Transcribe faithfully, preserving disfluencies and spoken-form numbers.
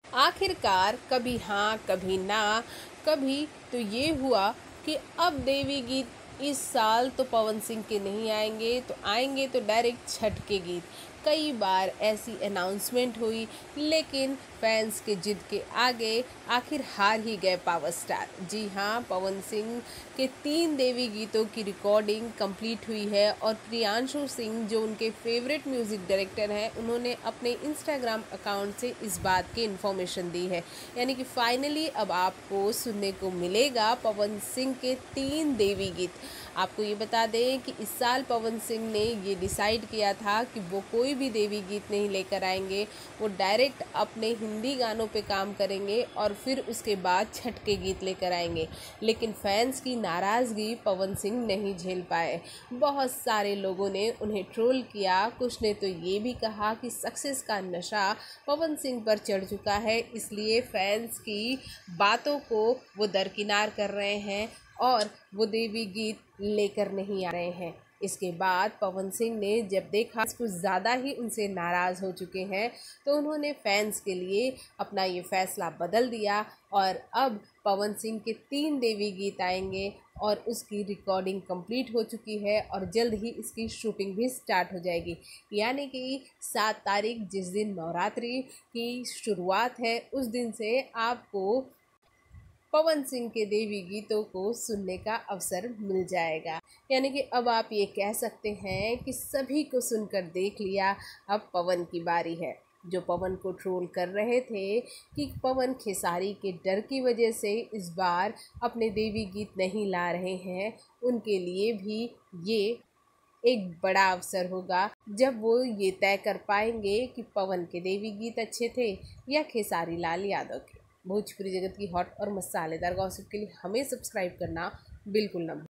आखिरकार कभी हाँ कभी ना, कभी तो ये हुआ कि अब देवी गीत इस साल तो पवन सिंह के नहीं आएंगे, तो आएंगे तो डायरेक्ट छठ के गीत। कई बार ऐसी अनाउंसमेंट हुई, लेकिन फैंस के जिद के आगे आखिर हार ही गए पावर स्टार। जी हाँ, पवन सिंह के तीन देवी गीतों की रिकॉर्डिंग कंप्लीट हुई है और प्रियांशु सिंह, जो उनके फेवरेट म्यूज़िक डायरेक्टर हैं, उन्होंने अपने इंस्टाग्राम अकाउंट से इस बात की इन्फॉर्मेशन दी है। यानी कि फाइनली अब आपको सुनने को मिलेगा पवन सिंह के तीन देवी गीत। आपको ये बता दें कि इस साल पवन सिंह ने ये डिसाइड किया था कि वो कोई भी देवी गीत नहीं लेकर आएंगे, वो डायरेक्ट अपने हिंदी गानों पे काम करेंगे और फिर उसके बाद छठ के गीत लेकर आएंगे। लेकिन फैंस की नाराज़गी पवन सिंह नहीं झेल पाए। बहुत सारे लोगों ने उन्हें ट्रोल किया, कुछ ने तो ये भी कहा कि सक्सेस का नशा पवन सिंह पर चढ़ चुका है, इसलिए फैंस की बातों को वो दरकिनार कर रहे हैं और वो देवी गीत लेकर नहीं आ रहे हैं। इसके बाद पवन सिंह ने जब देखा कुछ ज़्यादा ही उनसे नाराज़ हो चुके हैं, तो उन्होंने फैंस के लिए अपना ये फैसला बदल दिया और अब पवन सिंह के तीन देवी गीत आएंगे और उसकी रिकॉर्डिंग कंप्लीट हो चुकी है और जल्द ही इसकी शूटिंग भी स्टार्ट हो जाएगी। यानी कि सात तारीख जिस दिन नवरात्रि की शुरुआत है, उस दिन से आपको पवन सिंह के देवी गीतों को सुनने का अवसर मिल जाएगा। यानी कि अब आप ये कह सकते हैं कि सभी को सुनकर देख लिया, अब पवन की बारी है। जो पवन को ट्रोल कर रहे थे कि पवन खेसारी के डर की वजह से इस बार अपने देवी गीत नहीं ला रहे हैं, उनके लिए भी ये एक बड़ा अवसर होगा जब वो ये तय कर पाएंगे कि पवन के देवी गीत अच्छे थे या खेसारी लाल यादव के। भोजपुरी जगत की हॉट और मसालेदार गॉसिप के लिए हमें सब्सक्राइब करना बिल्कुल ना भूलें।